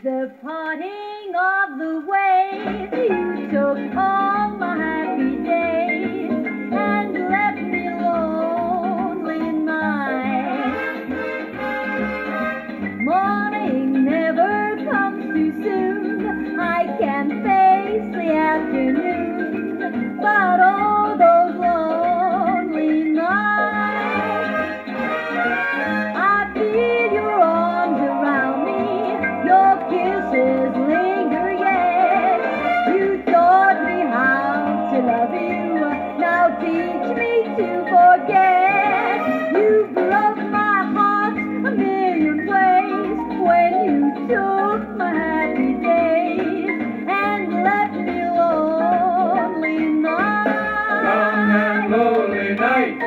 The parting of the ways, you took all my happy days and left me lonely nights. Morning never comes too soon, I can face the afternoon, but all those lonely nights, I feel your arms around me, your kisses linger yet. You taught me how to love you, now teach me to forget. You broke my heart a million ways when you took my happy days and left me lonely nights. Long and lonely nights.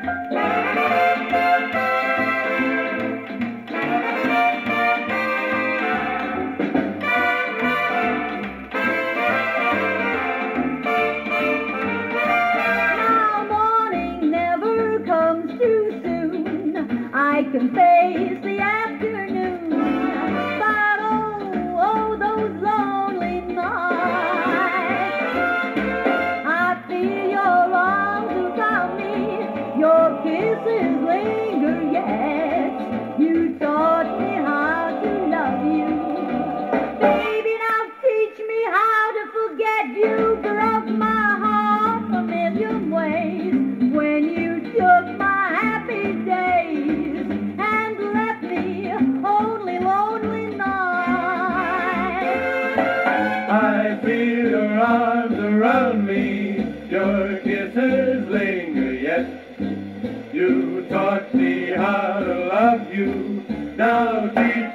Too soon, I can face the afternoon, but oh, those lonely nights, I feel your arms around me, your kisses linger yet. You taught me how to love you, baby, now teach me how to forget. You broke my heart a million ways when you took my happy days and left me only lonely nights. I feel your arms around me, your kisses linger yet. You taught me how to love you, now teach